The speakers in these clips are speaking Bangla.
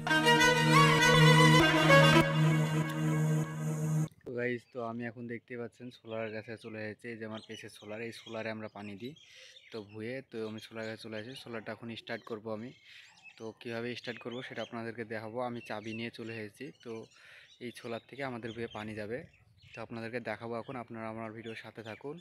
তো গাইজ, তো আমি এখন দেখতে পাচ্ছেন সোলার গাছে চলে এসেছে। এই যে আমার পেছের সোলার, এই সোলারে আমরা পানি দিই তো ভুয়ে। তো আমি সোলার গাছে চলে আসি, সোলারটা এখন স্টার্ট করব আমি। তো কীভাবে স্টার্ট করব সেটা আপনাদেরকে দেখাবো। আমি চাবি নিয়ে চলে এসেছি। তো এই সোলার থেকে আমাদের ভুয়ে পানি যাবে, তো আপনাদেরকে দেখাবো এখন। আপনারা আমার ভিডিওর সাথে থাকুন।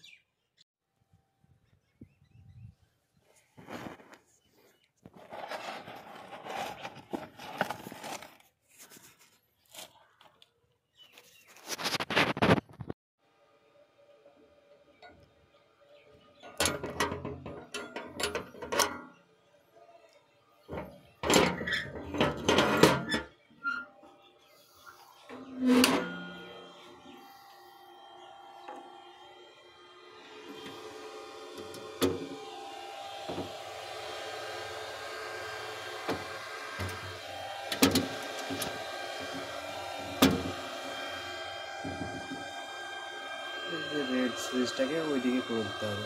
রেড সুইচটাকে ওইদিকে করে দিতে হবে।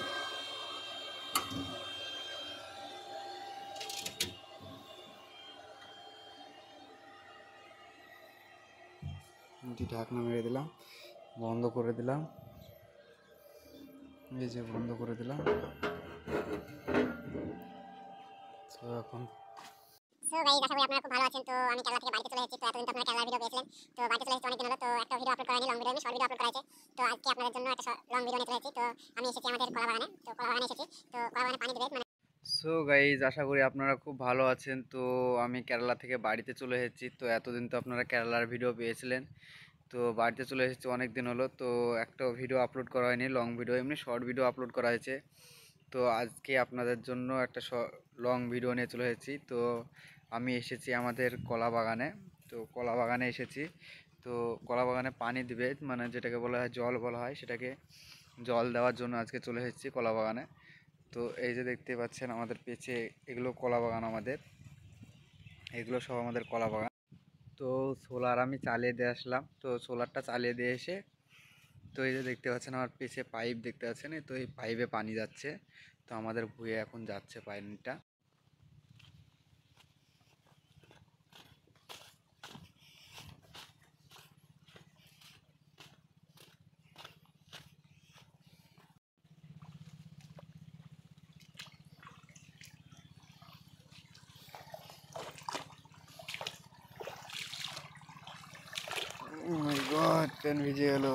ঢাকনা মেরে দিলাম, বন্ধ করে দিলাম। এই যে বন্ধ করে দিলাম। তো এখন গাইস, আশা করি আপনারা খুব ভালো আছেন। তো আমি কেরালা থেকে বাড়িতে চলে এসেছি। তো এতদিন তো আপনারা কেরালার ভিডিও পেয়েছিলেন। তো বাড়িতে চলে এসেছি অনেকদিন হলো। তো একটা ভিডিও আপলোড করাইনি, লং ভিডিও, আমি শর্ট ভিডিও আপলোড করাইছি। তো আজকে আপনাদের জন্য একটা লং ভিডিও নিয়ে চলে এসেছি। তো আমি এসেছি আমাদের কলা বাগানে। তো কলা বাগানে এসেছি, তো কলা বাগানে পানি দেবে মানে। সো গাইজ, আশা করি আপনারা খুব ভালো আছেন। তো আমি কেরালা থেকে বাড়িতে চলে এসেছি। তো এতদিন তো আপনারা কেরালার ভিডিও পেয়েছিলেন। তো বাড়িতে চলে এসেছি অনেক দিন হলো। তো একটা ভিডিও আপলোড করা হয়নি, লং ভিডিও, এমনি শর্ট ভিডিও আপলোড করা হয়েছে। তো আজকে আপনাদের জন্য একটা লং ভিডিও নিয়ে চলে এসেছি। তো আমি এসেছি আমাদের কলা বাগানে। তো কলা বাগানে এসেছি। তো কলা বাগানে পানি দিবে, মানে যেটাকে বলা হয় জল বলা হয়, সেটাকে জল দেওয়ার জন্য আজকে চলে এসেছি কলা বাগানে। তো এই যে দেখতে পাচ্ছেন আমাদের পেছে, এগুলো কলা বাগান আমাদের, এগুলো সব আমাদের কলা বাগান। তো সোলার আমি চালিয়ে দিয়ে আসলাম। তো সোলারটা চালিয়ে দিয়ে এসে, তো এই যে দেখতে পাচ্ছেন আমার পেছে পাইপ দেখতে পাচ্ছেন, তো এই পাইপে পানি যাচ্ছে। তো আমাদের ভুঁয়ে এখন যাচ্ছে পানিটা। Oh my God, পেন ভিজে গেল।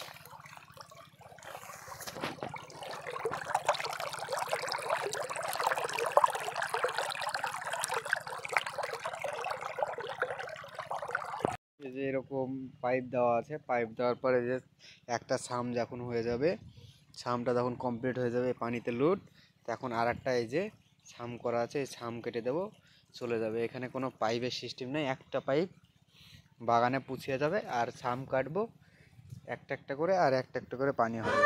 এই যে এরকম পাইপ দেওয়া আছে, পাইপ দেওয়ার পরে যে একটা ছাম যখন হয়ে যাবে, ছামটা যখন কমপ্লিট হয়ে যাবে পানিতে লোড, তখন আর একটা এই যে ছাম করা আছে, এই ছাম কেটে দেবো, চলে যাবে। এখানে কোনো পাইপের সিস্টেম নেই, একটা পাইপ বাগানে পুছিয়ে যাবে আর ছাম কাটবো একটা একটা করে, আর একটা একটা করে পানি হবে।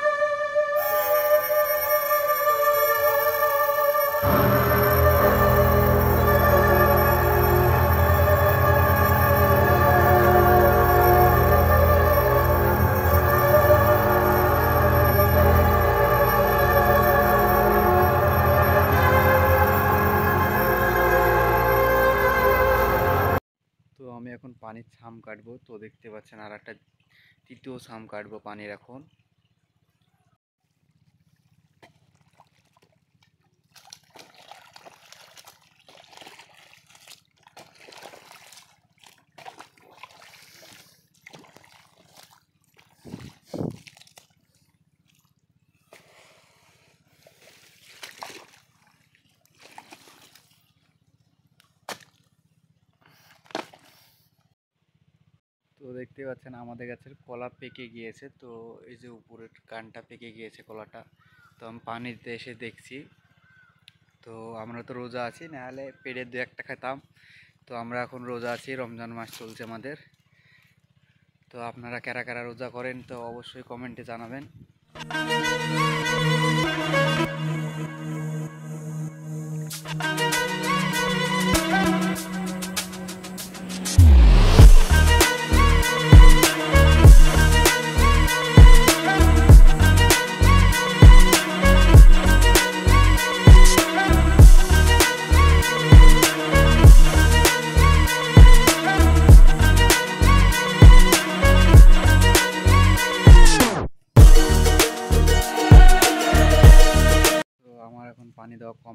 তো আমি এখন পানির ছাম কাটবো। তো দেখতে পাচ্ছেন আর একটা তৃতীয় ছাম কাটবো পানির এখন। তো দেখতে পাচ্ছেন আমাদের গাছের কলা পেকে গিয়েছে। তো এই যে উপরের কানটা পেকে গিয়েছে কলাটা। তো আমি পানিতে এসে দেখছি। তো আমরা তো রোজা আছি, নাহলে পেড়ে দু একটা খেতাম। তো আমরা এখন রোজা আছি, রমজান মাস চলছে আমাদের। তো আপনারা কারা কারা রোজা করেন তো অবশ্যই কমেন্টে জানাবেন।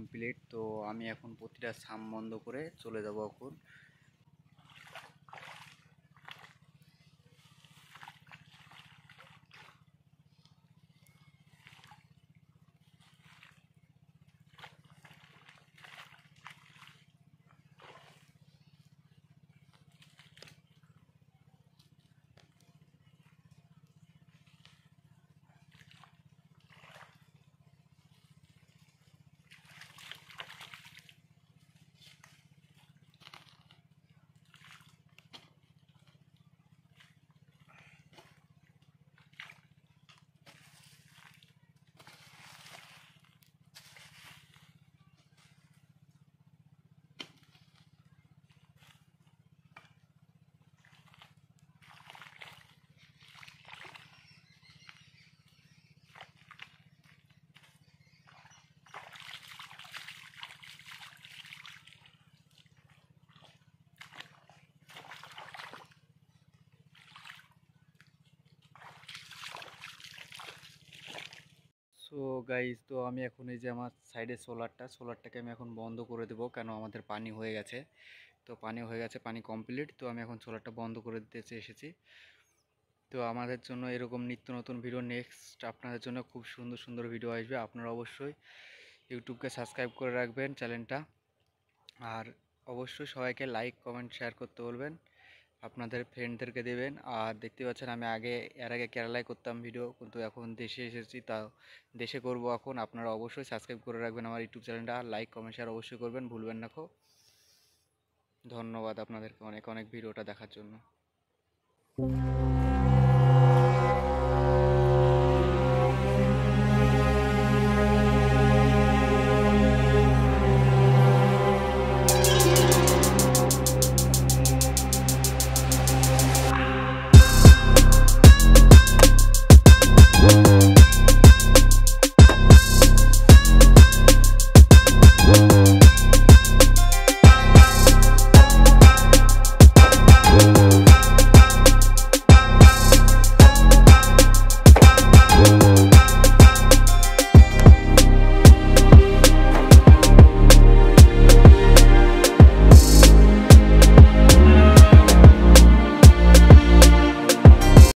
কমপ্লিট। তো আমি এখন প্রতিটা সাম বন্ধ করে চলে যাব এখন। সো গাইজ, তো আমি এখন এই যে আমার সাইডে সোলারটাকে আমি এখন বন্ধ করে দেবো, কেন আমাদের পানি হয়ে গেছে। তো পানি হয়ে গেছে, পানি কমপ্লিট। তো আমি এখন সোলারটা বন্ধ করে দিতে এসেছি। তো আমাদের জন্য এরকম নিত্য নতুন ভিডিও নেক্সট আপনাদের জন্য খুব সুন্দর সুন্দর ভিডিও আসবে। আপনারা অবশ্যই ইউটিউবকে সাবস্ক্রাইব করে রাখবেন চ্যানেলটা, আর অবশ্যই সবাইকে লাইক কমেন্ট শেয়ার করতে বলবেন, আপনাদের ফ্রেন্ডদেরকে দেবেন। আর দেখতে পাচ্ছেন আমি এর আগে কেরালায় করতাম ভিডিও, কিন্তু এখন দেশে এসেছি, তা দেশে করব এখন। আপনারা অবশ্যই সাবস্ক্রাইব করে রাখবেন আমার ইউটিউব চ্যানেলটা, লাইক কমেন্ট শেয়ার অবশ্যই করবেন, ভুলবেন না। ধন্যবাদ আপনাদেরকে অনেক অনেক ভিডিওটা দেখার জন্য।